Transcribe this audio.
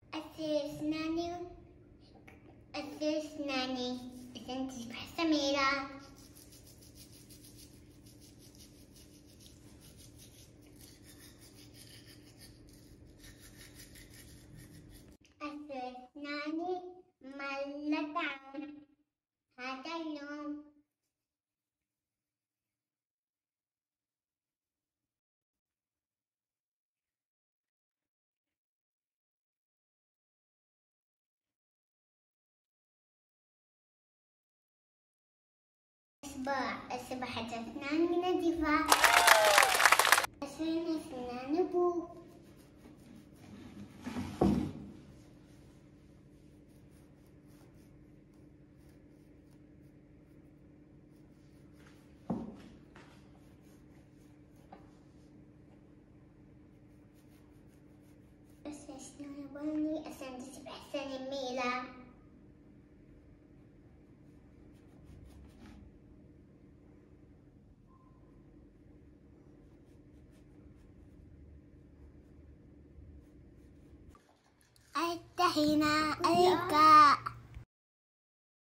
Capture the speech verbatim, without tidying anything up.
أغسل أسناني أغسل أسناني عشان تصبح سميرة. أغسل أسناني مرتين هذا اليوم. أصبح أصبحت أسناني نظيفة. أغسل أسنان أبو. أغسل أسنان بني عشان تصبح سميرة. انتهينا.